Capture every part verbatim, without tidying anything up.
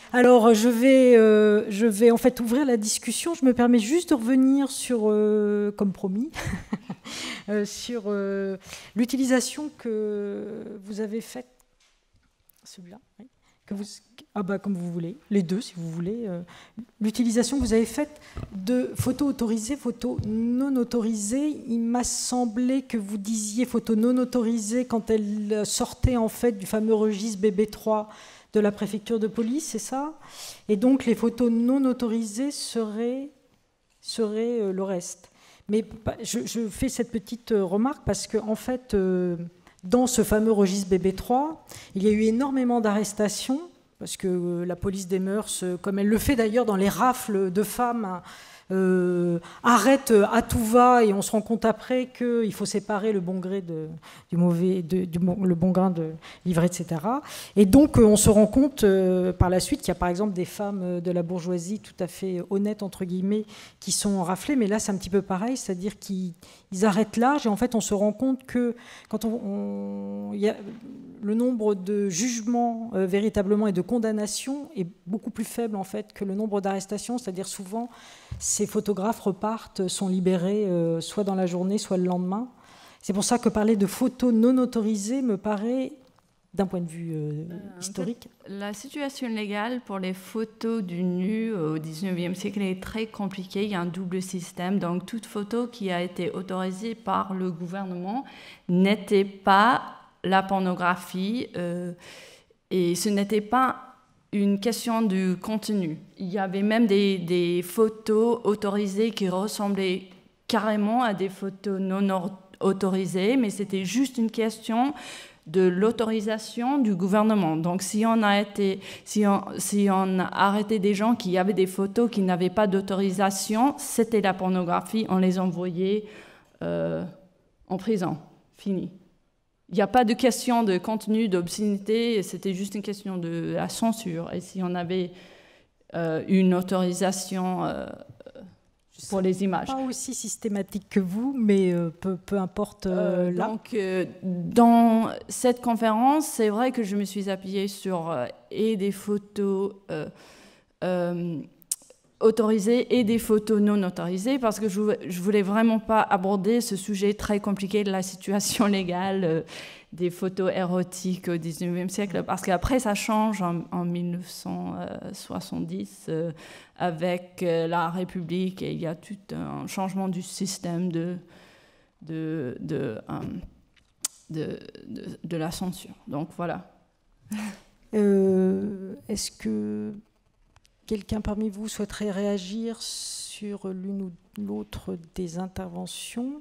Alors, je vais, euh, je vais en fait ouvrir la discussion. Je me permets juste de revenir sur, euh, comme promis, euh, sur euh, l'utilisation que vous avez faite. Celui-là, oui. Que vous, ah bah, comme vous voulez, les deux si vous voulez. Euh, l'utilisation que vous avez faite de photos autorisées, photos non autorisées. Il m'a semblé que vous disiez photos non autorisées quand elles sortaient en fait du fameux registre B B trois de la préfecture de police, c'est ça? Et donc les photos non autorisées seraient, seraient euh, le reste. Mais je, je fais cette petite remarque parce que en fait, euh, dans ce fameux registre B B trois, il y a eu énormément d'arrestations parce que euh, la police des mœurs, comme elle le fait d'ailleurs dans les rafles de femmes, Euh, arrête à tout va et on se rend compte après qu'il faut séparer le bon gré de, du mauvais, de, du bon, le bon grain de l'ivraie, et cetera. Et donc on se rend compte euh, par la suite qu'il y a par exemple des femmes de la bourgeoisie tout à fait honnêtes entre guillemets qui sont raflées, mais là c'est un petit peu pareil, c'est-à-dire qu'ils ils arrêtent l'âge et en fait on se rend compte que quand on, on y a, le nombre de jugements euh, véritablement et de condamnations est beaucoup plus faible en fait que le nombre d'arrestations, c'est-à-dire souvent ces photographes repartent, sont libérés euh, soit dans la journée, soit le lendemain. C'est pour ça que parler de photos non autorisées me paraît, d'un point de vue euh, euh, historique. En fait, la situation légale pour les photos du nu au dix-neuvième siècle est très compliquée. Il y a un double système. Donc, toute photo qui a été autorisée par le gouvernement n'était pas la pornographie euh, et ce n'était pas une question du contenu. Il y avait même des, des photos autorisées qui ressemblaient carrément à des photos non autorisées, mais c'était juste une question de l'autorisation du gouvernement. Donc, si on a été, si on, si on a arrêté des gens qui avaient des photos qui n'avaient pas d'autorisation, c'était la pornographie, on les envoyait euh, en prison. Fini. Il n'y a pas de question de contenu, d'obscénité, c'était juste une question de la censure. Et si on avait euh, une autorisation euh, pour les images. Pas aussi systématique que vous, mais euh, peu, peu importe euh, euh, là. Donc, euh, dans cette conférence, c'est vrai que je me suis appuyée sur euh, et des photos euh, euh, autorisées et des photos non autorisées parce que je ne voulais vraiment pas aborder ce sujet très compliqué de la situation légale euh, des photos érotiques au dix-neuvième siècle parce qu'après ça change en, en mille neuf cent soixante-dix euh, avec euh, la République et il y a tout un changement du système de, de, de, um, de, de, de la censure. Donc voilà. Euh, est-ce que quelqu'un parmi vous souhaiterait réagir sur l'une ou l'autre des interventions?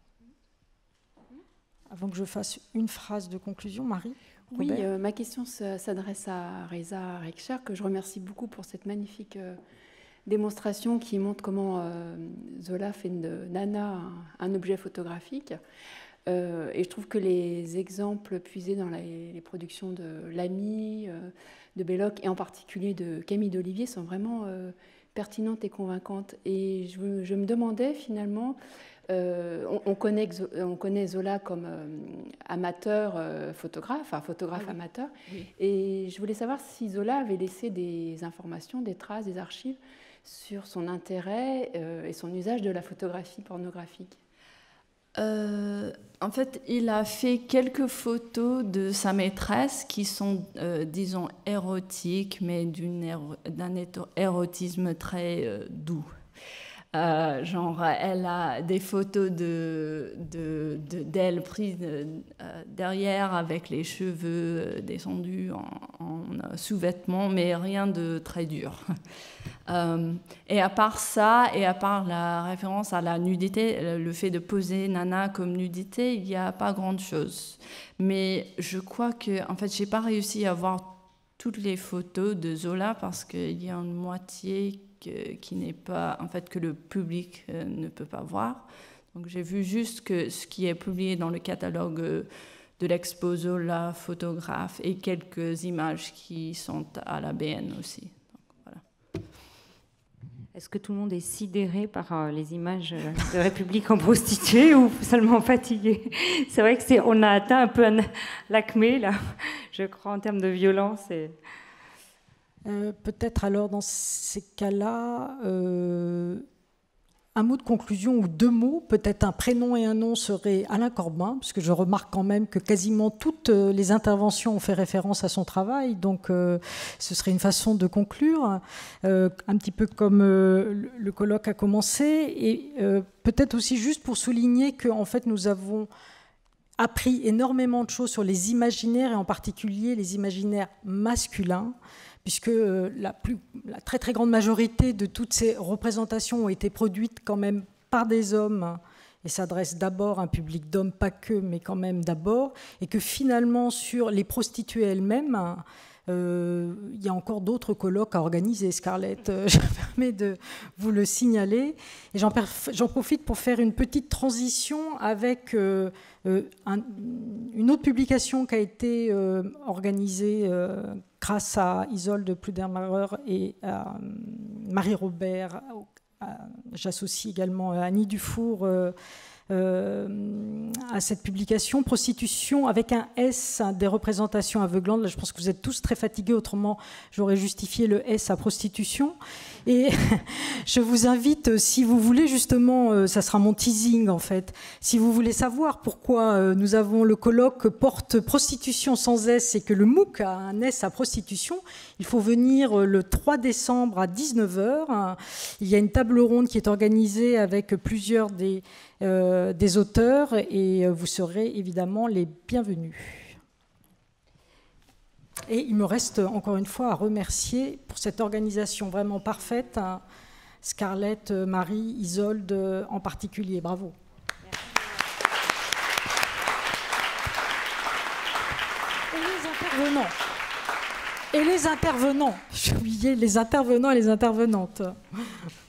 Avant que je fasse une phrase de conclusion, Marie? Oui, euh, ma question s'adresse à Reza Rekcher, que je remercie beaucoup pour cette magnifique euh, démonstration qui montre comment euh, Zola fait de Nana un, un objet photographique. Euh, et je trouve que les exemples puisés dans les, les productions de Lamy, euh, de Belloc et en particulier de Camille d'Olivier sont vraiment euh, pertinentes et convaincantes. Et je, je me demandais finalement, euh, on, on, connaît, on connaît Zola comme euh, amateur euh, photographe, enfin photographe ah oui. amateur, oui. Et je voulais savoir si Zola avait laissé des informations, des traces, des archives sur son intérêt euh, et son usage de la photographie pornographique. Euh, en fait, il a fait quelques photos de sa maîtresse qui sont, euh, disons, érotiques, mais éro d'un érotisme très euh, doux. Euh, genre, elle a des photos de, de, de, d'elle prises euh, derrière avec les cheveux descendus en, en sous-vêtements, mais rien de très dur. Euh, et à part ça, et à part la référence à la nudité, le fait de poser Nana comme nudité, il n'y a pas grand-chose. Mais je crois que, en fait, je n'ai pas réussi à voir toutes les photos de Zola parce qu'il y a une moitié que, qui n'est pas, en fait, que le public euh, ne peut pas voir. Donc j'ai vu juste que ce qui est publié dans le catalogue de l'expo Zola photographe et quelques images qui sont à la B N aussi. Est-ce que tout le monde est sidéré par euh, les images de République en prostituée ou seulement fatigué? C'est vrai que c'est, on a atteint un peu un, l'acmé, là, je crois, en termes de violence. Et... Euh, peut-être alors dans ces cas-là, euh, un mot de conclusion ou deux mots, peut-être un prénom et un nom serait Alain Corbin, parce que je remarque quand même que quasiment toutes les interventions ont fait référence à son travail, donc euh, ce serait une façon de conclure, euh, un petit peu comme euh, le colloque a commencé, et euh, peut-être aussi juste pour souligner qu'en fait nous avons appris énormément de choses sur les imaginaires, et en particulier les imaginaires masculins, puisque la, plus, la très très grande majorité de toutes ces représentations ont été produites quand même par des hommes et s'adressent d'abord à un public d'hommes, pas que, mais quand même d'abord, et que finalement sur les prostituées elles-mêmes, euh, il y a encore d'autres colloques à organiser, Scarlett, euh, je me permets de vous le signaler, et j'en, j'en profite pour faire une petite transition avec euh, euh, un, une autre publication qui a été euh, organisée euh, grâce à Isolde Pludermacher et à Marie-Robert. J'associe également Annie Dufour euh, euh, à cette publication, Prostitution avec un S, des représentations aveuglantes. Là, je pense que vous êtes tous très fatigués, autrement j'aurais justifié le S à prostitution. Et je vous invite, si vous voulez justement, ça sera mon teasing en fait, si vous voulez savoir pourquoi nous avons le colloque porte prostitution sans S et que le MOOC a un S à prostitution, il faut venir le trois décembre à dix-neuf heures. Il y a une table ronde qui est organisée avec plusieurs des, euh, des auteurs et vous serez évidemment les bienvenus. Et il me reste encore une fois à remercier pour cette organisation vraiment parfaite, hein, Scarlett, Marie, Isolde en particulier. Bravo. Et les intervenants. Et les intervenants. J'ai oublié les intervenants et les intervenantes.